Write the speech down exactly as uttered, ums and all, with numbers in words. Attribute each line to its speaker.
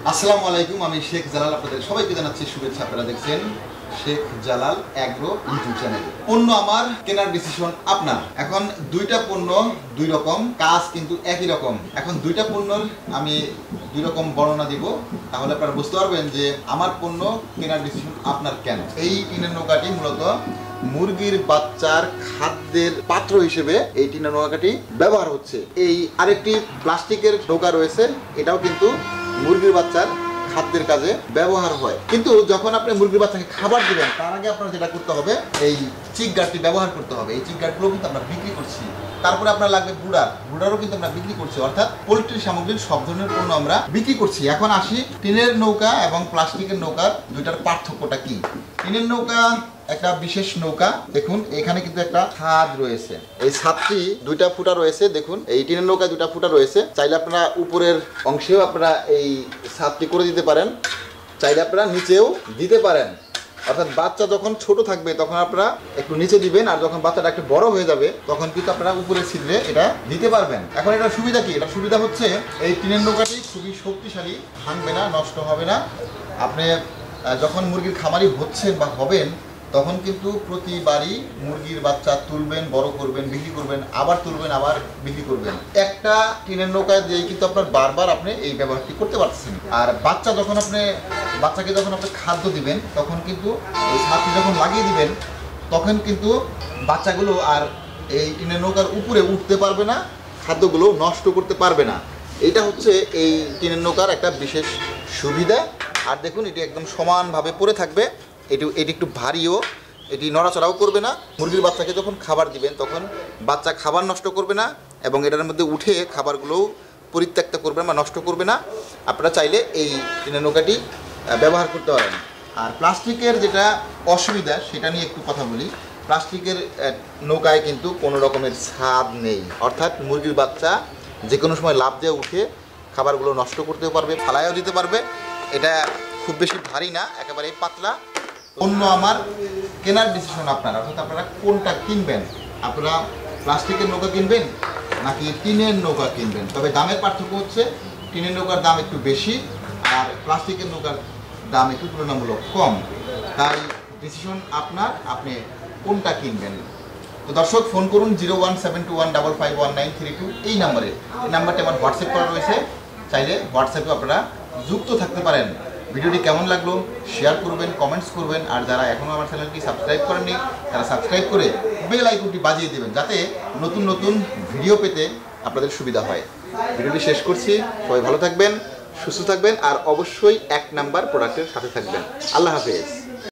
Speaker 1: আসসালামু আলাইকুম, আমি শেখ জালাল আপনাদের সবাইকে জানাচ্ছি শুভেচ্ছা। আপনারা দেখছেন Sheikh Jalal agro YouTube channel. পণ্য আমার, কেনার ডিসিশন আপনার। এখন দুইটা পণ্য দুই রকম, কাজ কিন্তু একই রকম। এখন দুইটা পণ্যর আমি দুই রকম বর্ণনা দিব, তাহলে আপনারা বুঝতে পারবেন যে আমার পণ্য কেনার ডিসিশন আপনার কেন। এই টিনের নৌকাটি মূলত মুরগির বাচ্চার খাদ্যের পাত্র হিসেবে এই টিনের নৌকাটি ব্যবহার হচ্ছে। এই আরেকটি প্লাস্টিকের নৌকা রয়েছে, এটাও কিন্তু মুরগির বাচ্চার খাদ্যের কাজে ব্যবহার হয়। কিন্তু যখন আপনি মুরগির বাচ্চাকে খাবার দিবেন তার আগে আপনার যেটা করতে হবে, এই চিক গার্ডটি ব্যবহার করতে হবে। এই চিক গার্ডগুলো কিন্তু আমরা বিক্রি করছি। তারপরে আপনার লাগবে ব্রুডার, ব্রুডারও কিন্তু আমরা বিক্রি করছি। অর্থাৎ পোল্ট্রি সামগ্রীর সব ধরনের পণ্য আমরা বিক্রি করছি। এখন আসি টিনের নৌকা এবং প্লাস্টিকের নৌকার দুইটার পার্থক্যটা কি। টিনের নৌকা একটা বিশেষ নৌকা, দেখুন এখানে কিন্তু একটা ছাদ রয়েছে। এই ছাদটি দুইটা ফুটা রয়েছে, দেখুন এই টিনের নৌকা দুইটা ফুটা রয়েছে। চাইলে আপনারা উপরের অংশেও আপনারা এই ছাদটি করে দিতে পারেন, চাইলে আপনারা নিচেও দিতে পারেন। অর্থাৎ বাচ্চা যখন ছোট থাকবে তখন আপনারা একটু নিচে দিবেন, আর যখন বাচ্চাটা একটু বড় হয়ে যাবে তখন কিন্তু আপনারা উপরে ছিদ্রে এটা দিতে পারবেন। এখন এটার সুবিধা কি? এটার সুবিধা হচ্ছে এই টিনের নৌকাটি খুবই শক্তিশালী, ভাঙবে না, নষ্ট হবে না। আপনি যখন মুরগির খামারি হচ্ছেন বা হবেন তখন কিন্তু প্রতিবারই মুরগির বাচ্চা তুলবেন, বড় করবেন, বিক্রি করবেন, আবার তুলবেন, আবার বিক্রি করবেন। একটা টিনের নৌকা দিয়ে কিন্তু আপনার বারবার আপনি এই ব্যবহারটি করতে পারছেন। আর বাচ্চা যখন আপনি বাচ্চাকে যখন আপনি খাদ্য দিবেন তখন কিন্তু এই ছাদটি যখন লাগিয়ে দিবেন তখন কিন্তু বাচ্চাগুলো আর এই টিনের নৌকার উপরে উঠতে পারবে না, খাদ্যগুলো নষ্ট করতে পারবে না। এটা হচ্ছে এই টিনের নৌকার একটা বিশেষ সুবিধা। আর দেখুন এটি একদম সমানভাবে পড়ে থাকবে। এটি এটি একটু ভারীও, এটি নড়াচড়াও করবে না। মুরগির বাচ্চাকে যখন খাবার দিবেন তখন বাচ্চা খাবার নষ্ট করবে না এবং এটার মধ্যে উঠে খাবারগুলোও পরিত্যক্ত করবে না বা নষ্ট করবে না। আপনারা চাইলে এই টিনের নৌকাটি ব্যবহার করতে পারেন। আর প্লাস্টিকের যেটা অসুবিধা সেটা নিয়ে একটু কথা বলি। প্লাস্টিকের নৌকায় কিন্তু কোনো রকমের ছাদ নেই, অর্থাৎ মুরগির বাচ্চা যে কোনো সময় লাফ দিয়ে উঠে খাবারগুলো নষ্ট করতেও পারবে, ফালাইও দিতে পারবে। এটা খুব বেশি ভারী না, একেবারে পাতলা। পণ্য আমার, কেনার ডিসিশন আপনার। অর্থাৎ আপনারা কোনটা কিনবেন, আপনারা প্লাস্টিকের নৌকা কিনবেন নাকি টিনের নৌকা কিনবেন। তবে দামের পার্থক্য হচ্ছে টিনের নৌকার দাম একটু বেশি আর প্লাস্টিকের নৌকার দাম একটু তুলনামূলক কম। তাই ডিসিশন আপনার, আপনি কোনটা কিনবেন। তো দর্শক, ফোন করুন zero one seven two one double five one nine three two এই নাম্বারে। এই নাম্বারটি আমার হোয়াটসঅ্যাপ করা রয়েছে, চাইলে হোয়াটসঅ্যাপে আপনারা যুক্ত থাকতে পারেন। ভিডিওটি কেমন লাগলো শেয়ার করবেন, কমেন্টস করবেন। আর যারা এখনও আমার চ্যানেলটি সাবস্ক্রাইব করেননি তারা সাবস্ক্রাইব করে বেল আইকনটি বাজিয়ে দেবেন, যাতে নতুন নতুন ভিডিও পেতে আপনাদের সুবিধা হয়। ভিডিওটি শেষ করছি। সবাই ভালো থাকবেন, সুস্থ থাকবেন, আর অবশ্যই এক নাম্বার প্রোডাক্টের সাথে থাকবেন। আল্লাহ হাফেজ।